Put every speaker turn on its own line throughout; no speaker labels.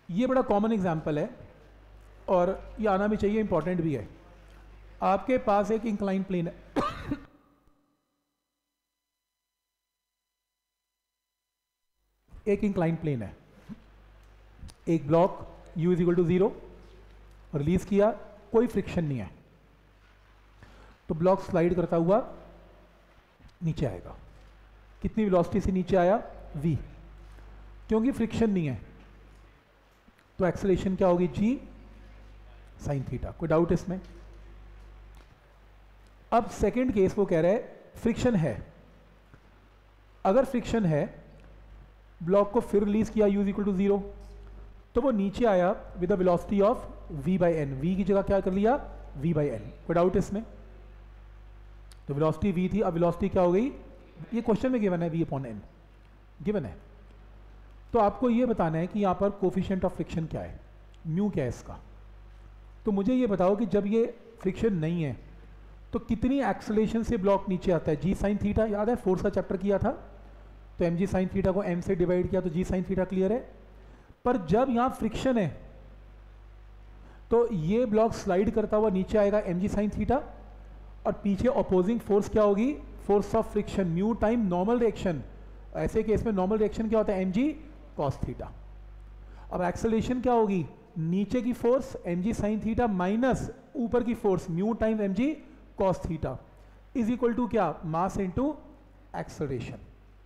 ये बड़ा common example है और ये आना भी चाहिए, इंपॉर्टेंट भी है। आपके पास एक इंक्लाइन प्लेन है एक इंक्लाइन प्लेन है, एक block u is equal to 0 release किया, कोई फ्रिक्शन नहीं है, तो ब्लॉक स्लाइड करता हुआ नीचे आएगा। कितनी वेलोसिटी से नीचे आया? v। क्योंकि फ्रिक्शन नहीं है तो एक्सेलरेशन क्या होगी? g sine theta. कोई डाउट इसमें? अब सेकंड केस वो कह रहा है फ्रिक्शन है। अगर फ्रिक्शन है, ब्लॉक को फिर रिलीज किया u इक्वल टू 0, तो वो नीचे आया with the velocity of v by N. v की जगह क्या कर लिया? v by N. कोई डाउट इसमें? तो वेलोसिटी v थी, अब वेलोसिटी क्या हो गई? ये क्वेश्चन में गिवन है v अपॉन n गिवन है। तो आपको ये बताना है कि यहाँ पर कोफिशिएंट ऑफ फ्रिक्शन क्या है, म्यू क्या है इसका। तो मुझे ये बताओ कि जब ये फ्रिक्शन नहीं है तो कितनी एक्सेलरेशन से ब्लॉक नीचे आता है? g sine theta. याद है फोर्स का चैप्टर किया था, तो mg साइन थीटा को m से डिवाइड किया तो g साइन थीटा क्लियर है। पर जब यहाँ फ्रिक्शन है तो ये ब्लॉक स्लाइड करता हुआ नीचे आएगा mg साइन थीटा, और पीछे अपोजिंग फोर्स क्या होगी? Force of friction, mu time normal reaction. ऐसे केस में नॉर्मल रिएक्शन क्या होता है? mg cos theta. अब एक्सेलरेशन क्या होगी? नीचे की force mg sine theta minus ऊपर की force mu time mg cos theta is equal to क्या? Mass into acceleration.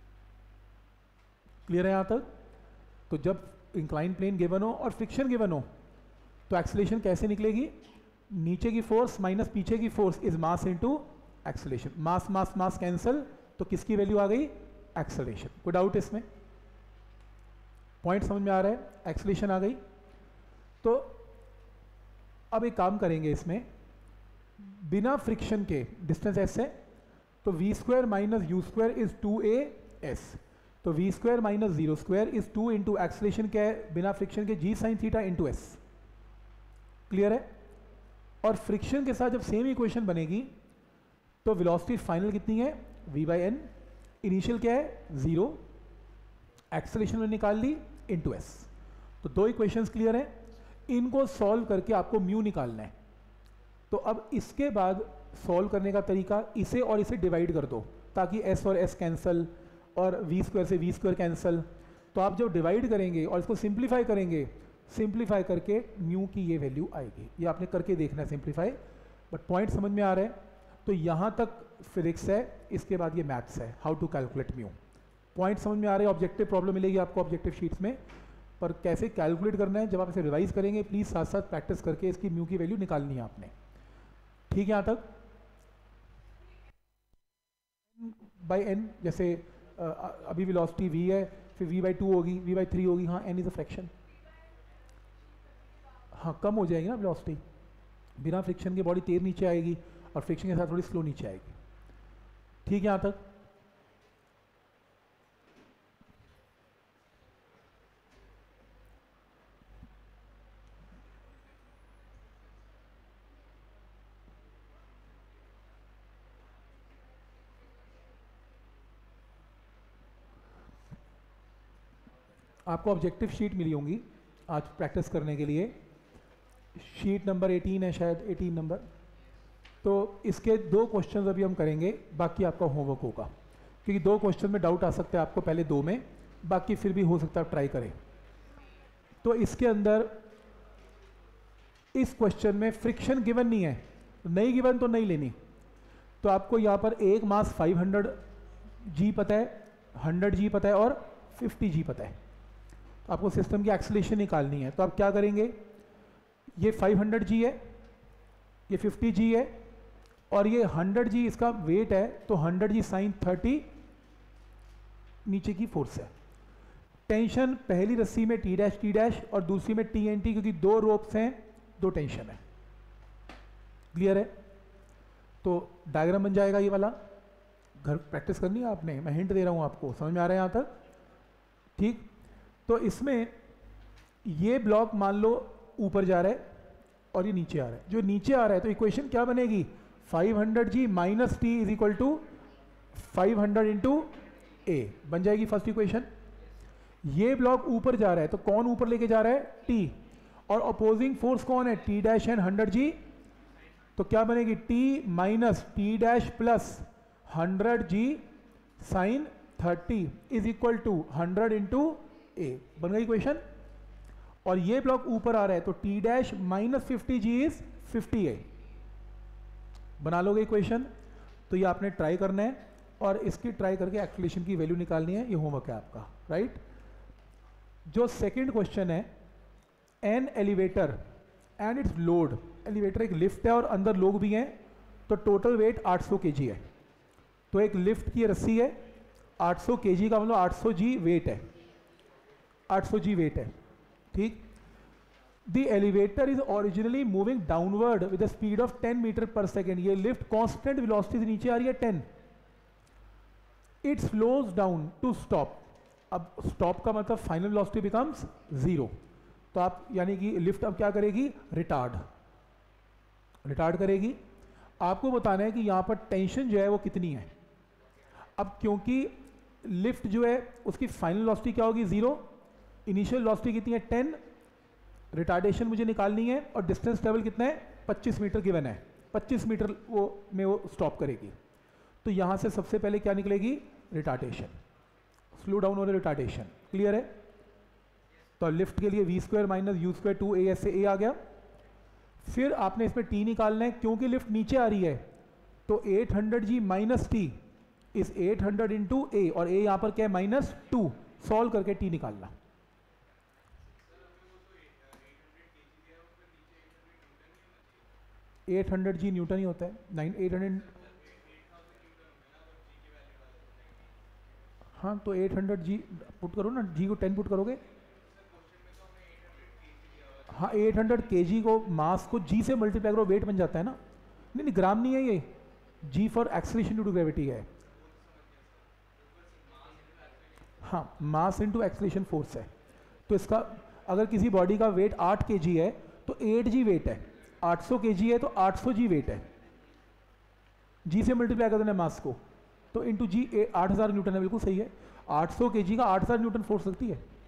क्लियर है यहां तक? तो जब इंक्लाइन प्लेन गिवन हो और फ्रिक्शन गिवन हो तो एक्सेलरेशन कैसे निकलेगी? नीचे की फोर्स माइनस पीछे की force is mass into acceleration. Mass mass mass cancel, तो किसकी वैल्यू आ गई? एक्सेलरेशन। कोई डाउट इसमें? पॉइंट समझ में आ रहा है? एक्सेलरेशन आ गई। तो अब एक काम करेंगे, इसमें बिना फ्रिक्शन के डिस्टेंस s है, तो v square minus U square is 2as। तो v square minus 0 square is 2 into acceleration क्या है बिना फ्रिक्शन के? g sine theta into s। Clear है? और फ्रिक्शन के साथ जब सेम इक्वेशन बनेगी तो वेलोसिटी फाइनल कितनी है? v by N. इनिशियल क्या है? 0, एक्सेलरेशन में निकाल ली इंटू s। तो दो इक्वेशंस क्लियर है। इनको सॉल्व करके आपको म्यू निकालना है। तो अब इसके बाद सॉल्व करने का तरीका, इसे और इसे डिवाइड कर दो ताकि s और s कैंसल और v स्क्वायर से v स्क्वायर कैंसल। तो आप जब डिवाइड करेंगे और इसको सिंप्लीफाई करेंगे, सिंप्लीफाई करके म्यू की ये वैल्यू आएगी। ये आपने करके देखना है सिंप्लीफाई, बट पॉइंट समझ में आ रहा है? तो यहाँ तक फिजिक्स है, इसके बाद ये मैथ्स है, how to calculate mu. Point समझ में आ रहे हैं? ऑब्जेक्टिव प्रॉब्लम मिलेगी आपको ऑब्जेक्टिव शीट्स में, पर कैसे कैलकुलेट करना है जब आप इसे रिवाइज करेंगे, प्लीज़ साथ साथ प्रैक्टिस करके इसकी म्यू की वैल्यू निकालनी है आपने। ठीक है यहाँ तक? बाई एन, जैसे अभी वेलोसिटी v है, फिर v बाई 2 होगी, v बाई 3 होगी। हाँ, n इज अ फ्रैक्शन। हाँ, कम हो जाएगी ना वेलोसिटी। बिना फ्रिक्शन के बॉडी तेज नीचे आएगी और फ्रिक्शन के साथ थोड़ी स्लो नीचे आएगी। ठीक है यहाँ तक? आपको ऑब्जेक्टिव शीट मिली होंगी आज प्रैक्टिस करने के लिए। शीट नंबर 18 है शायद, 18 नंबर। तो इसके 2 क्वेश्चंस अभी हम करेंगे, बाकी आपका होमवर्क होगा, क्योंकि 2 क्वेश्चन में डाउट आ सकता है आपको, पहले 2 में, बाकी फिर भी हो सकता है आप ट्राई करें। तो इसके अंदर इस क्वेश्चन में फ्रिक्शन गिवन नहीं है, नहीं गिवन तो नहीं लेनी। तो आपको यहाँ पर एक मास 500 जी पता है, 100 जी पता है और 50 जी पता है। तो आपको सिस्टम की एक्सेलरेशन निकालनी है। तो आप क्या करेंगे? ये 500 जी है, ये 50 जी है और ये 100 जी इसका वेट है, तो 100 जी साइन 30 नीचे की फोर्स है। टेंशन पहली रस्सी में टी डैश और दूसरी में टी एन टी, क्योंकि 2 रोप्स हैं, 2 टेंशन है। क्लियर है? तो डायग्राम बन जाएगा ये वाला। घर प्रैक्टिस करनी है आपने, मैं हिंट दे रहा हूँ आपको। समझ में आ रहा है यहाँ तक? ठीक। तो इसमें ये ब्लॉक मान लो ऊपर जा रहा है और ये नीचे आ रहा है। जो नीचे आ रहा है तो इक्वेशन क्या बनेगी? 500 G minus T is equal to 500 into A बन जाएगी फर्स्ट इक्वेशन। ये ब्लॉक ऊपर जा रहा है तो कौन ऊपर लेके जा रहा है, T, और अपोजिंग फोर्स कौन है, T डैश एंड 100G, तो क्या बनेगी T minus T dash plus 100G sine 30 is equal to 100 into A. बन गई इक्वेशन। और ये ब्लॉक ऊपर आ रहा है तो T dash minus 50G is 50A। बना लोगे इक्वेशन। तो ये आपने ट्राई करना है और इसकी ट्राई करके एक्सीलरेशन की वैल्यू निकालनी है, ये होमवर्क है आपका, राइट। जो सेकंड क्वेश्चन है, an elevator and its load, elevator एक लिफ्ट है और अंदर लोग भी हैं, तो टोटल वेट 800 kg है। तो एक लिफ्ट की रस्सी है, 800 kg का मतलब 800G वेट है, 800G वेट है, ठीक। The elevator is originally moving downward with the speed of 10 metre per second. ये लिफ्ट कांस्टेंट वेलोसिटी से नीचे आ रही है 10। It slows down to stop. अब स्टॉप का मतलब फाइनल वेलोसिटी बिकम्स 0। तो आप यानी कि लिफ्ट अब क्या करेगी, रिटार्ड करेगी। आपको बताना है कि यहाँ पर टेंशन जो है वो कितनी है। अब क्योंकि लिफ्ट जो है उसकी फाइनल वेलोसिटी क्या होगी, 0, इनिशियल वेलोसिटी कितनी है 10, रिटार्डेशन मुझे निकालनी है और डिस्टेंस ट्रेवल कितना है 25 मीटर गिवन है, 25 मीटर वो स्टॉप करेगी। तो यहाँ से सबसे पहले क्या निकलेगी, रिटार्डेशन, स्लो डाउन और रिटार्डेशन। क्लियर है। तो लिफ्ट के लिए v² माइनस u² 2a, ऐसे a आ गया। फिर आपने इसमें t निकालना है, क्योंकि लिफ्ट नीचे आ रही है तो 800G माइनस टी इस 800 इंटू ए, और a यहाँ पर क्या है -2, सॉल्व करके t निकालना। $800G न्यूटन ही होता है, 800। हाँ तो 800G पुट करो ना, G को 10 पुट करोगे। हाँ 800 kg को मास को G से मल्टीप्लाई करो, वेट बन जाता है ना। नहीं ग्राम नहीं है ये, G for acceleration due to gravity है। हाँ मास इनटू एक्सीलरेशन फोर्स है। तो इसका अगर किसी बॉडी का वेट 8 kg है तो 8G वेट है, 800 kg है तो 800G वेट है। G से मल्टीप्लाई कर देना मास को, तो इंटू G 8000 न्यूटन है, बिल्कुल सही है। 800 kg का 8000 न्यूटन फोर्स लगती है।